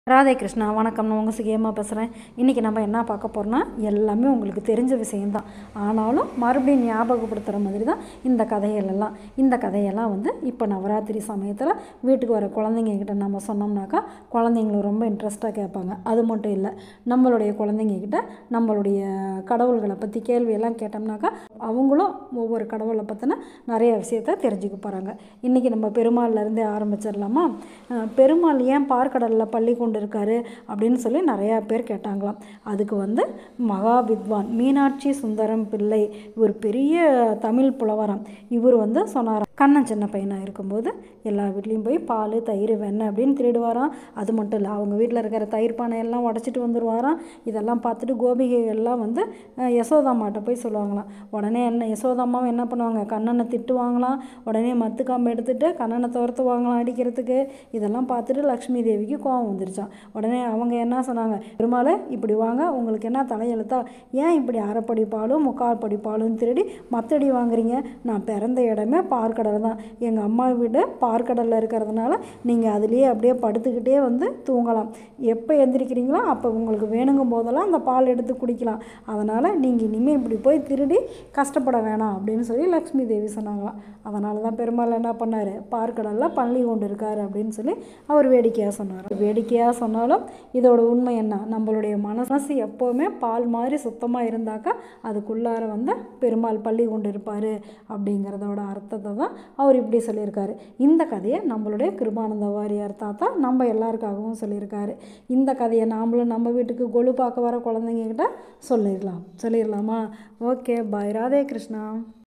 ராதே கிருஷ்ணா வணக்கம். நான் உங்கள் சுகியமா பேசுகிறேன். இன்றைக்கி நம்ம என்ன பார்க்க போகிறோன்னா எல்லாமே உங்களுக்கு தெரிஞ்ச விஷயந்தான். ஆனாலும் மறுபடியும் ஞாபகப்படுத்துகிற மாதிரி தான் இந்த கதையெல்லாம் வந்து இப்போ நவராத்திரி சமயத்தில் வீட்டுக்கு வர குழந்தைங்கக்கிட்ட நம்ம சொன்னோம்னாக்கா குழந்தைங்களும் ரொம்ப இன்ட்ரெஸ்ட்டாக கேட்பாங்க. அது மட்டும் இல்லை, நம்மளுடைய குழந்தைங்கக்கிட்ட நம்மளுடைய கடவுள்களை பற்றி கேள்வியெல்லாம் கேட்டோம்னாக்கா அவங்களும் ஒவ்வொரு கடவுளை பற்றின நிறைய விஷயத்த தெரிஞ்சுக்க போகிறாங்க. இன்றைக்கி நம்ம பெருமாள்லேருந்தே ஆரம்பிச்சிடலாமா? பெருமாள் ஏன் பார்க்கடலில் பள்ளி கொண்டு இருக்காரு அப்படின்னு சொல்லி நிறையா பேர் கேட்டாங்களாம். அதுக்கு வந்து மகா வித்வான் மீனாட்சி சுந்தரம் பிள்ளை, இவர் பெரிய தமிழ் புலவரம், இவர் வந்து சொன்னாராம், கண்ணன் சின்ன பையனாக இருக்கும்போது எல்லா வீட்லேயும் போய் பால் தயிர் வெண்ணெய் அப்படின்னு திருடுவாராம். அது மட்டும் இல்லை, அவங்க வீட்டில் இருக்கிற தயிர் பானையெல்லாம் உடச்சிட்டு வந்துடுவாராம். இதெல்லாம் பார்த்துட்டு கோபிகைகள்லாம் வந்து யசோதாமாட்ட போய் சொல்லுவாங்களாம். உடனே யசோதாமாவை என்ன பண்ணுவாங்க, கண்ணனை திட்டுவாங்களாம். உடனே மத்துக்காம்பு எடுத்துகிட்டு கண்ணனை துரத்துவாங்களாம் அடிக்கிறதுக்கு. இதெல்லாம் பார்த்துட்டு லக்ஷ்மி தேவிக்கு கோபம் வந்துருச்சான். உடனே அவங்க என்ன சொன்னாங்க, பெருமாளே இப்படி வாங்க, உங்களுக்கு என்ன தலையெழுத்தா, ஏன் இப்படி அரைப்படி பாலும் முக்கால் படி பாலும் திருடி மத்தடி வாங்குறீங்க? நான் பிறந்த இடமே பார்க்கடல் தான், எங்கள் அம்மா வீடு பார்க்கடலில் இருக்கிறதுனால நீங்கள் அதுலேயே அப்படியே படுத்துக்கிட்டே வந்து தூங்கலாம். எப்போ எந்திரிக்கிறீங்களோ அப்போ உங்களுக்கு வேணுங்கும் போதெல்லாம் அந்த பால் எடுத்து குடிக்கலாம். அதனால் நீங்கள் இனிமேல் இப்படி போய் திருடி கஷ்டப்பட வேணாம் அப்படின்னு சொல்லி லக்ஷ்மி தேவி சொன்னாங்களாம். அதனால தான் பெருமாள் என்ன பண்ணார், பார்க்கடலில் பள்ளி கொண்டு இருக்கார் அப்படின்னு சொல்லி அவர் வேடிக்கையாக சொன்னார். வேடிக்கையாக சொன்னாலும் இதோட உண்மை என்ன, நம்மளுடைய மனசு எப்போவுமே பால் மாதிரி சுத்தமாக இருந்தாக்கா அதுக்குள்ளார வந்து பெருமாள் பள்ளி கொண்டு இருப்பார் அப்படிங்கிறதோட அர்த்தத்தை தான் அவர் இப்படி சொல்லியிருக்காரு. இந்த கதையை நம்மளுடைய கிருபானந்த வாரியார் தாத்தா நம்ம எல்லாருக்காகவும் சொல்லியிருக்காரு. இந்த கதையை நாமளும் நம்ம வீட்டுக்கு கொலு பார்க்க வர குழந்தைங்கக்கிட்ட சொல்லிடலாமா? Okay, bye. ராதே கிருஷ்ணா.